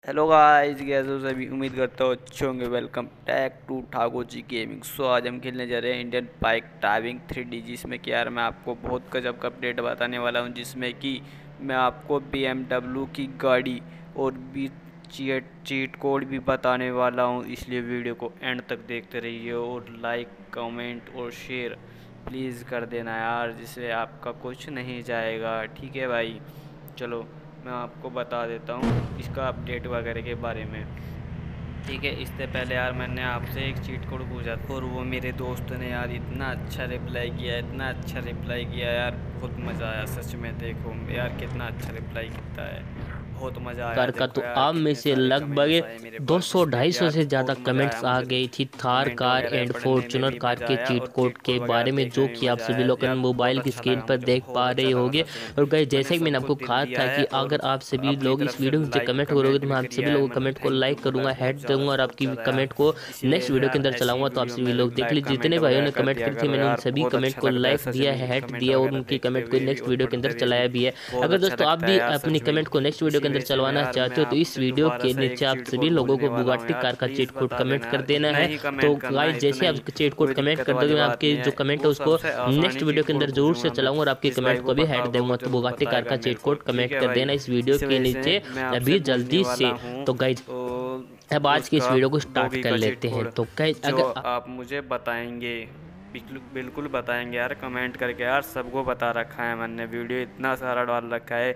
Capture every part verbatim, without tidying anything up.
Hello guys, कैसे हो सभी। उम्मीद करता हूँ अच्छे होंगे। Welcome back to Thakur ji gaming. So आज हम खेलने जा रहे हैं Indian bike driving three D, जिसमें कि यार मैं आपको बहुत गजब का अपडेट बताने वाला हूँ, जिसमें कि मैं आपको बी एम डब्ल्यू की गाड़ी और भी चीट चीट कोड भी बताने वाला हूँ। इसलिए वीडियो को एंड तक देखते रहिए और लाइक कमेंट और शेयर प्लीज़ कर देना यार, जिससे आपका कुछ नहीं जाएगा। ठीक है भाई, चलो मैं आपको बता देता हूँ इसका अपडेट वगैरह के बारे में। ठीक है, इससे पहले यार मैंने आपसे एक चीट कोड पूछा था और वो मेरे दोस्त ने यार इतना अच्छा रिप्लाई किया, इतना अच्छा रिप्लाई किया यार, बहुत मज़ा आया सच में। देखो यार कितना अच्छा रिप्लाई किया है, बहुत मज़ा आया। कार का देखो तो यार आप में कितने से सारे कमेंट्स लगभग आए मेरे पास, जिसमें कि दो सौ ढाई सौ यार से ज़्यादा बहुत मज़ा आया कमेंट्स आ मुझे तो। गई थी थार कमेंट कार वगैरह एंड पढ़ने में फॉर्च्यूनर भी कार मज़ा के आया चीट और कोड चीट के कोड वगैरह बारे में, देखने जो में भी कि आप मज़ा सभी आया लोग यार, बहुत मोबाइल की अच्छा स्क्रीन लगा पर मुझे, देख पा बहुत रहे अच्छा लगा होंगे। सच में। और गाइस, मैंने जैसे कि मैंने सबको आपको दिल कहा दिया था है कि और अगर आप सभी अपनी लोग तरफ इस से वीडियो में नीचे लाइक कमेंट करोगे कमेंट तो भी मैं आप सभी करिए है। लोगों मतलब कमेंट को थैंक यू लाइक भाई, करूंगा, बहुत हेड ज़्यादा दूंगा और बहुत आपकी ज़्यादा यार। कमेंट को इसी वजह नेक्स्ट से वीडियो के यार अंदर ऐसी चलाऊंगा। तो आप वीडियो सभी में लोग देख लाइक लीजिए, जितने कमेंट भाइयों वगैरह ने कर कमेंट दिया करी थी करो मैंने उन यार, सभी बहुत कमेंट अच्छा को लगता है लाइक सच दिया में है, इनके हेड कमेंट दिया और वगैरह उनकी देखते कमेंट को हुए भी नेक्स्ट और वीडियो के पढ़ते अंदर हुए भी। चलाया भी है। बहुत अगर अच्छा दोस्तों आप लगता है भी यार अपनी सच में। कमेंट को नेक्स्ट वीडियो इसी के अंदर वजह से मैं चलवाना यार मैं चाहते हो तो इस आपसे वीडियो दोबारा के से एक नीचे आप चीट सभी कोड लोगों बोलने को वाला हूँ बुगाट्टी यार, कार का चीट प्लीज़ कोड बता कमेंट देना कर यार, देना इतना है। ही तो कमेंट करना है, गाइस, इतना जैसे आप ही। चीट कोड कोई कमेंट दिक्कत कर दोगे वाली मैं बात आपके नहीं जो है, कमेंट है वो उसको सबसे नेक्स्ट आसानी वीडियो चीट के अंदर कोड जरूर से पूछूंगा मैं। चलाऊंगा और आपकी जिस भाई कमेंट को को भी पता हेड होगा दूंगा। वो तो जरूर बुगाट्टी कार बताएगा का मेरे चीट को। कोड ठीक कमेंट है कर भाई, देना इस वीडियो इसी के वजह से नीचे मैं आपसे अभी बोलने जल्दी वाला से। हूँ तो गाइज, ओ, अब आज की इस उसका वीडियो को स्टार्ट डॉगी कर का चीट लेते हैं। कोड तो गाइज, जो अगर आप मुझे बताएंगे, बिल्कुल बिल्कुल बताएंगे यार, कमेंट करके यार। सबको बता रखा है मैंने, वीडियो इतना सारा डाल रखा है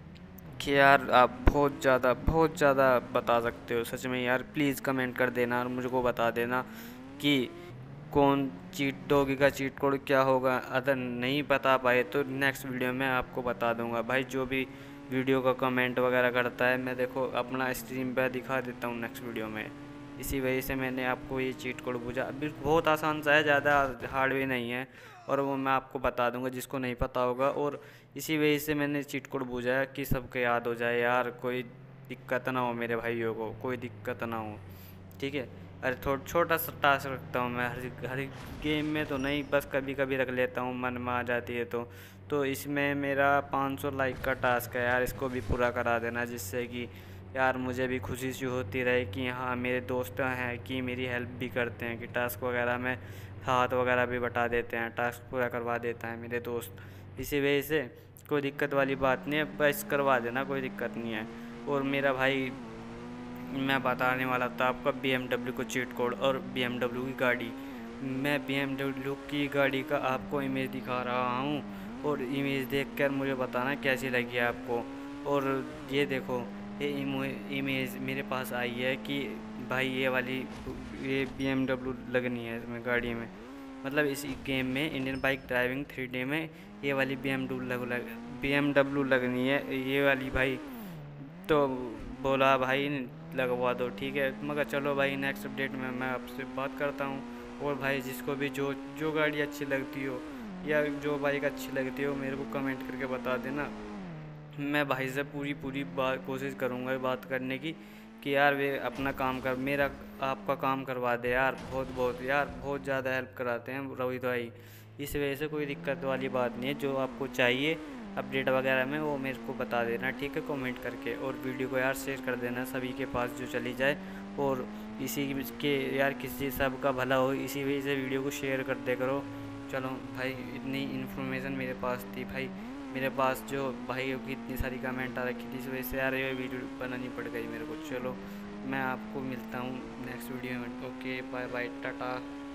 कि यार आप बहुत ज़्यादा बहुत ज़्यादा बता सकते हो सच में यार। प्लीज़ कमेंट कर देना और मुझको बता देना कि कौन चीट डॉगी का चीट कोड क्या होगा। अगर नहीं बता पाए तो नेक्स्ट वीडियो में आपको बता दूंगा भाई। जो भी वीडियो का कमेंट वगैरह करता है, मैं देखो अपना स्ट्रीम पे दिखा देता हूँ नेक्स्ट वीडियो में। इसी वजह से मैंने आपको ये चीट कोड पूछा। अभी बहुत आसान सा है, ज़्यादा हार्ड भी नहीं है, और वो मैं आपको बता दूंगा जिसको नहीं पता होगा। और इसी वजह से मैंने चीट कोड पूछा है कि सबके याद हो जाए यार, कोई दिक्कत ना हो मेरे भाइयों को, कोई दिक्कत ना हो। ठीक है, अरे थोड़ा छोटा सा टास्क रखता हूँ मैं हर हर गेम में, तो नहीं, बस कभी कभी रख लेता हूँ, मन में आ जाती है तो तो इसमें मेरा पाँच सौ लाइक का टास्क है यार, इसको भी पूरा करा देना, जिससे कि यार मुझे भी खुशी सी होती रहे कि हाँ मेरे दोस्त हैं कि मेरी हेल्प भी करते हैं, कि टास्क वगैरह में हाथ वगैरह भी बटा देते हैं, टास्क पूरा करवा देता है मेरे दोस्त। इसी वजह से कोई दिक्कत वाली बात नहीं है, बस करवा देना, कोई दिक्कत नहीं है। और मेरा भाई, मैं बताने वाला था आपका बी एम डब्ल्यू को चीट कोड और बी एम डब्ल्यू की गाड़ी। मैं बी एम डब्ल्यू की गाड़ी का आपको इमेज दिखा रहा हूँ, और इमेज देखकर मुझे बताना कैसी लगी आपको। और ये देखो, ये इमेज मेरे पास आई है कि भाई ये वाली ये बी एम डब्ल्यू लगनी है इसमें गाड़ी में। मतलब इस गेम में Indian bike driving three D में ये वाली बी एम डब्ल्यू लग बी एम डब्ल्यू लगनी है ये वाली भाई। तो बोला भाई लगवा दो, ठीक है। मगर चलो भाई, नेक्स्ट अपडेट में मैं आपसे बात करता हूँ। और भाई जिसको भी जो जो गाड़ी अच्छी लगती हो या जो बाइक अच्छी लगती हो, मेरे को कमेंट करके बता देना। मैं भाई से पूरी पूरी बात कोशिश करूँगा बात करने की, कि यार वे अपना काम कर, मेरा आपका काम करवा दे यार। बहुत बहुत यार, बहुत ज़्यादा हेल्प कराते हैं रोहित भाई। इस वजह से कोई दिक्कत वाली बात नहीं है। जो आपको चाहिए अपडेट वगैरह में, वो मेरे को बता देना, ठीक है, कमेंट करके। और वीडियो को यार शेयर कर देना सभी के पास जो चली जाए, और इसी के यार किसी सब का भला हो, इसी वजह से वीडियो को शेयर कर दे करो। चलो भाई, इतनी इन्फॉर्मेशन मेरे पास थी भाई, मेरे पास जो भाइयों की इतनी सारी कमेंट आ रखी थी, इस वजह से यार ये वीडियो बनानी पड़ गई मेरे को। चलो मैं आपको मिलता हूँ नेक्स्ट वीडियो में। Okay, bye bye, Tata.